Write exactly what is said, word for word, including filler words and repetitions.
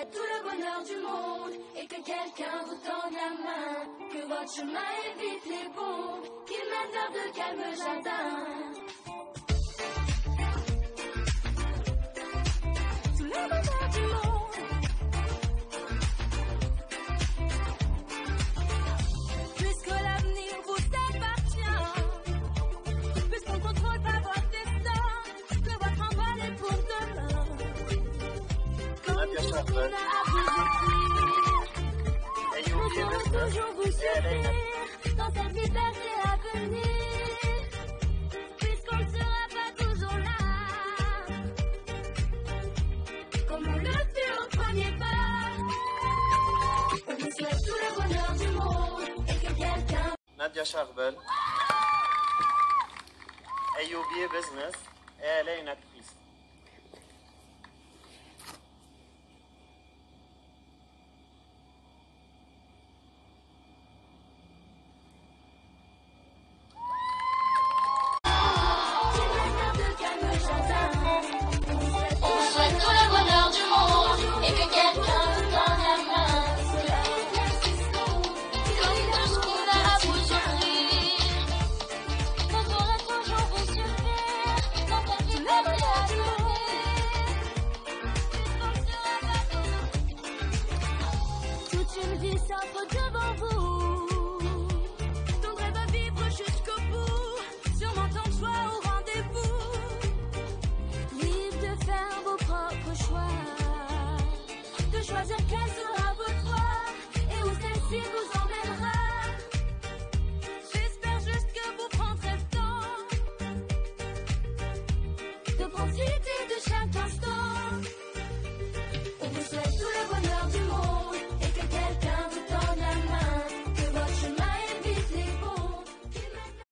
souhaite tout le bonheur du monde et que quelqu'un vous tende la main, que votre chemin évite les bombes, qu'il mène vers de calmes jardins. Tout le bonheur du monde, puisque l'avenir vous appartient, puisqu'on ne contrôle pas votre destin, que votre envol est pour demain. Comme tout ce qu'on a à vous écrire, nous saurons toujours vous soutenir dans cette liberté à venir, puisqu'on ne sera pas toujours là, comme on le fut au premier pas. On vous souhaite tout le bonheur du monde et que quelqu'un... نادية شغبل أيوبية بزنس إيه علينا